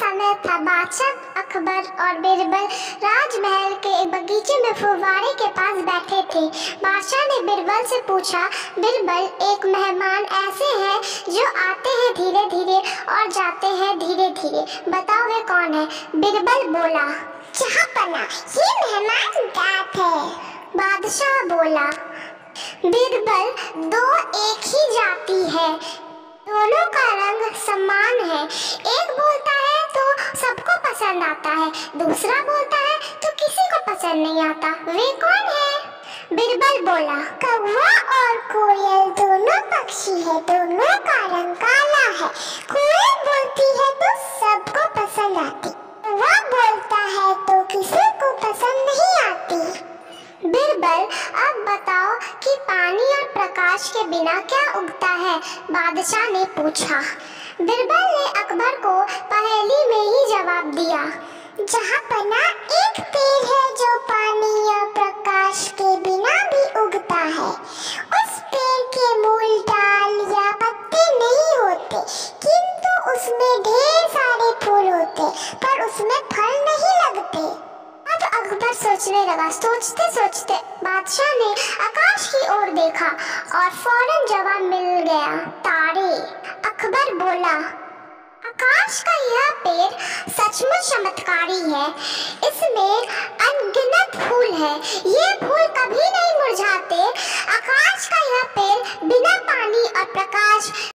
समय था बादशाह अकबर और बिरबल राजमहल के एक बगीचे में फुव्वारे के पास बैठे थे। बादशाह ने बिरबल से पूछा, बिरबल, एक मेहमान ऐसे हैं जो आते हैं धीरे धीरे और जाते हैं धीरे धीरे, बताओ वे कौन है? बिरबल बोला, जहाँपना, ये मेहमान गायब है। बादशाह बोला, बिरबल, दो एक ही जाति है, दोनों का रंग समान है। एक बोलता है तो सबको पसंद आता है, दूसरा बोलता है तो किसी को पसंद नहीं आता, वे कौन है? बिरबल बोला, कौवा और कोयल दोनों पक्षी है, दोनों का रंग काला है। कोयल बोलती है तो सबको पसंद आती, कौवा बोलता है तो किसी को पसंद नहीं आती। बिरबल, अब बताओ कि पानी और प्रकाश के बिना क्या उगता है? बादशाह ने पूछा। बिरबल ने अकबर को पहेली में ही जवाब दिया, जहाँपना, एक पेड़ है जो पानी या प्रकाश के बिना भी उगता है। उस पेड़ के मूल, डाल या पत्ते नहीं होते, किंतु उसमें ढेर सारे फूल होते, पर उसमें फल नहीं लगते। अब अकबर सोचने लगा। सोचते सोचते बादशाह ने आकाश की ओर देखा और फौरन जवाब मिल गया, तारे। अकबर बोला, आकाश का यह पेड़ सचमुच चमत्कारी है, इसमें अनगिनत फूल है, ये फूल कभी नहीं मुरझाते। आकाश का यह पेड़ बिना पानी और प्रकाश